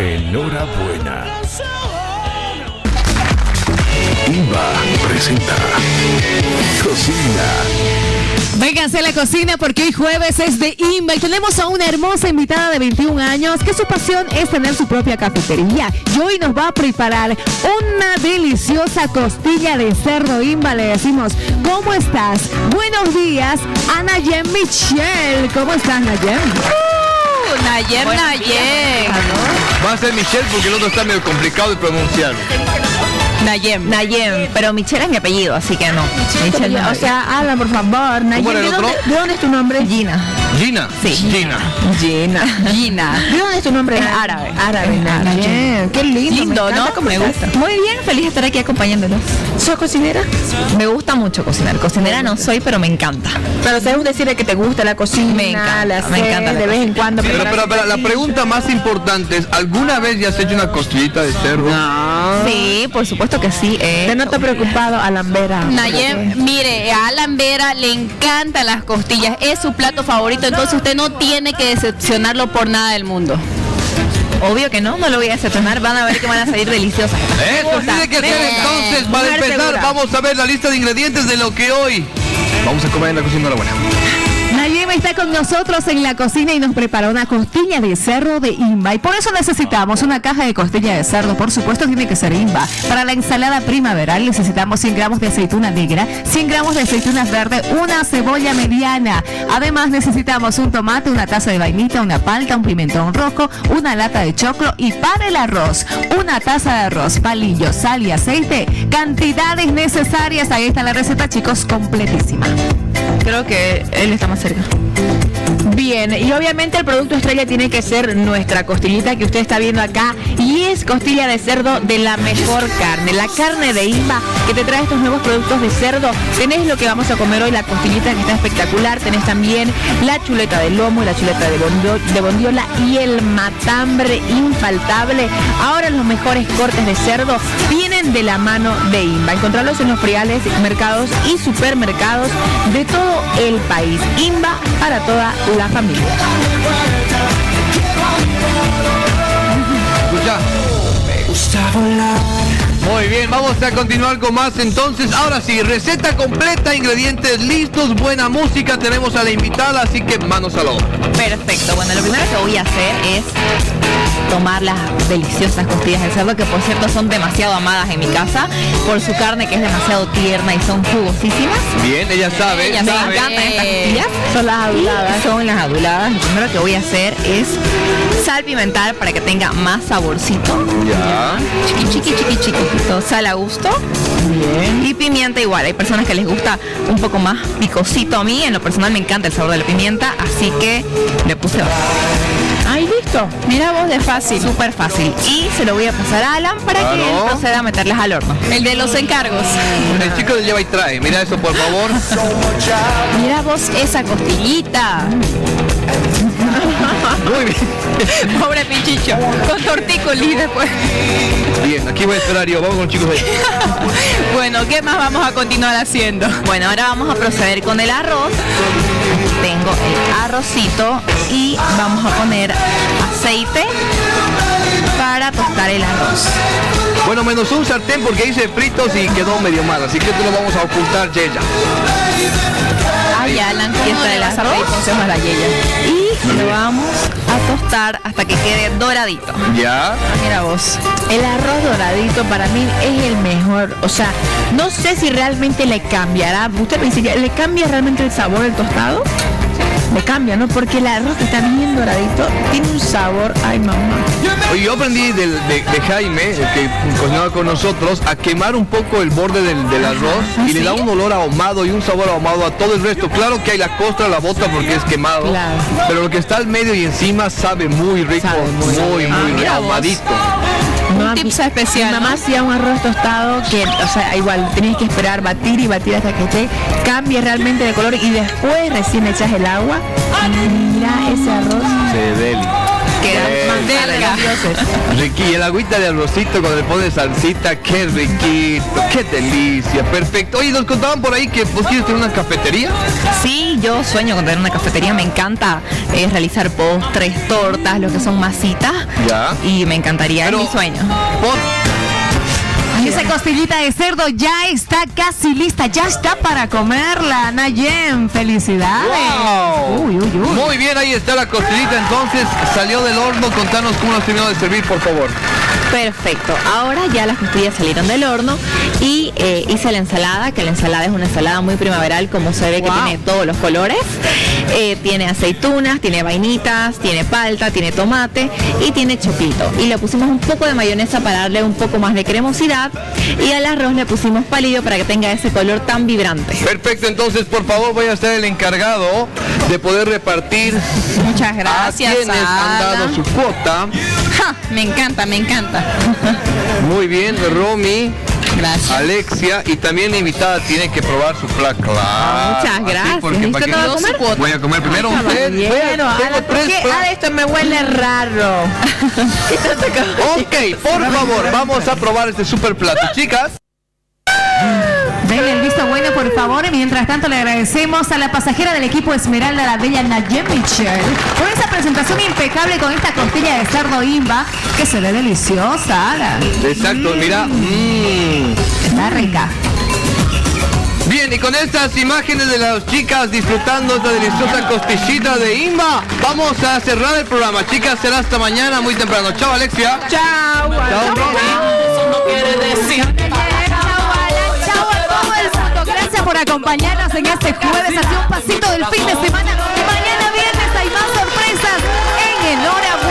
Enhorabuena. INBA presenta Cocina. Vénganse a la cocina porque hoy jueves es de INBA y tenemos a una hermosa invitada de 21 años que su pasión es tener su propia cafetería y hoy nos va a preparar una deliciosa costilla de cerdo. INBA, le decimos, ¿cómo estás? Buenos días, Nayem Michelle. ¿Cómo estás, Nayem? Nayem. Va a ser Michelle porque el otro está medio complicado de pronunciar. Nayem, pero Michelle es mi apellido, así que no. Michelle no. O sea, habla por favor. Nayem, ¿Cómo era el otro? ¿De dónde es tu nombre? Gina. Gina. Sí. Gina. ¿De dónde es tu nombre? Es árabe. Nayem. Qué lindo, ¿no? ¿Cómo Me estás? gusta. Muy bien, feliz de estar aquí acompañándolos. ¿Sos cocinera? Me gusta mucho cocinar. Cocinera no soy, pero me encanta. Pero sabes decirle que te gusta la cocina, Me encanta, la me encanta haces la de vez en cocina. cuando. Pero la pregunta más importante es, ¿alguna vez ya has hecho una costillita de cerdo? No. Sí, por supuesto que sí. Te noto preocupado, Alan Vera. Nayem, mire, a Alan Vera le encantan las costillas, es su plato favorito, entonces usted no tiene que decepcionarlo por nada del mundo. Obvio que no lo voy a decepcionar. Van a ver que van a salir deliciosas. Eso tiene que ser entonces. Para Mujer empezar, segura. vamos a ver la lista de ingredientes de lo que hoy vamos a comer en la cocina. Enhorabuena. Nayem está con nosotros en la cocina y nos preparó una costilla de cerdo de INBA y por eso necesitamos una caja de costilla de cerdo, por supuesto tiene que ser INBA. Para la ensalada primaveral necesitamos 100 gramos de aceituna negra, 100 gramos de aceitunas verdes, una cebolla mediana. Además necesitamos un tomate, una taza de vainilla, una palta, un pimentón rojo, una lata de choclo y para el arroz, una taza de arroz, palillos, sal y aceite. Cantidades necesarias, ahí está la receta, chicos, completísima. Creo que él está más cerca. Bien, y obviamente el producto estrella tiene que ser nuestra costillita que usted está viendo acá y es costilla de cerdo de la mejor carne, la carne de INBA que te trae estos nuevos productos de cerdo. Tenés lo que vamos a comer hoy, la costillita que está espectacular, tenés también la chuleta de lomo, la chuleta de bondiola y el matambre infaltable. Ahora los mejores cortes de cerdo vienen de la mano de INBA. Encontrarlos en los friales, mercados y supermercados de todo el país. INBA para toda la familia. Escucha. Muy bien, vamos a continuar con más entonces. Ahora sí, receta completa, ingredientes listos, buena música, tenemos a la invitada, así que manos a la obra. Perfecto. Bueno, lo primero que voy a hacer es tomar las deliciosas costillas de cerdo, que por cierto son demasiado amadas en mi casa, por su carne que es demasiado tierna y son jugosísimas. Bien, ella sabe. Me encantan estas costillas. Son las aduladas. Son las aduladas. Lo primero que voy a hacer es salpimentar para que tenga más saborcito. Ya. Chiquitito, sal a gusto. Bien. Y pimienta igual. Hay personas que les gusta un poco más picosito. A mí en lo personal me encanta el sabor de la pimienta, así que le puse bastante. Ahí listo. Mira vos, de fácil. Súper fácil. Y se lo voy a pasar a Alan para que él proceda a meterlas al horno. El de los encargos. El chico del lleva y trae, mira eso por favor. Mira vos esa costillita. Muy bien. Pobre pichicho, con tortícolis después. Bien, aquí voy a esperar yo, vamos con los chicos ahí. Bueno, ¿qué más vamos a continuar haciendo? Bueno, ahora vamos a proceder con el arroz. Tengo el arrocito y vamos a poner aceite para tostar el arroz. Bueno, menos un sartén porque hice fritos y quedó medio mal, así que esto lo vamos a ocultar, Yeya. Ay, Alan, fiesta de la sartén, consejo a la Yeya. Y lo vamos a tostar hasta que quede doradito. Ya. Mira vos. El arroz doradito para mí es el mejor. O sea, no sé si realmente le cambiará. Usted me dice, ¿le cambia realmente el sabor del tostado? Le cambia, ¿no? Porque el arroz que está bien doradito tiene un sabor. Ay, mamá. Oye, yo aprendí de Jaime, el que cocinaba con nosotros, a quemar un poco el borde del arroz y le da un olor ahumado y un sabor ahumado a todo el resto. Claro que hay la costra, la bota porque es quemado, Claro. pero lo que está al medio y encima sabe muy rico, Sabe muy muy ahumadito. No, tips mi especial, mamá ¿no? hacía un arroz tostado que, o sea, igual tenías que esperar batir y batir hasta que esté, cambie realmente de color y después recién echas el agua. Mira ese arroz. Se deli. Queda cerca. Ricky, y el agüita de arrocito cuando le pones salsita, qué riquito, qué delicia, perfecto. Oye, nos contaban por ahí que vos quieres tener una cafetería. Sí, yo sueño con tener una cafetería, me encanta realizar postres, tortas, lo que son masitas. Ya. Y me encantaría, es mi sueño. Esa costillita de cerdo ya está casi lista, ya está para comerla, Nayem. Felicidades. Wow. Uy, uy, uy. Muy bien, ahí está la costillita, entonces salió del horno. Contanos cómo nos terminó de servir, por favor. Perfecto, ahora ya las costillas salieron del horno y hice la ensalada, que la ensalada es una ensalada muy primaveral, como se ve que tiene todos los colores. Tiene aceitunas, tiene vainitas, tiene palta, tiene tomate y tiene choclito. Y le pusimos un poco de mayonesa para darle un poco más de cremosidad y al arroz le pusimos palillo para que tenga ese color tan vibrante. Perfecto, entonces por favor voy a ser el encargado de poder repartir Muchas gracias. a quienes han dado su cuota. Ja, me encanta, me encanta. Muy bien, Romy. Gracias. Alexia, y también la invitada tiene que probar su plato. Muchas gracias. Porque ¿Y para usted que no va a comer? voy a comer primero usted. Caballero, ¿por qué? Esto me huele raro. Ok, por favor, vamos a probar este super plato, chicas. Denle el visto bueno, por favor. Mientras tanto, le agradecemos a la pasajera del equipo Esmeralda, la bella Nayem Michel, por esa presentación impecable con esta costilla de cerdo Imba, que se ve deliciosa, Alan. Exacto, mira. Está rica. Bien, y con estas imágenes de las chicas disfrutando esta deliciosa costillita de Imba, vamos a cerrar el programa. Chicas, será hasta mañana muy temprano. Chao, Alexia. Chao. Chao, Gracias por acompañarnos en este jueves. Ha sido un pasito del fin de semana. Mañana viernes hay más sorpresas en el Hora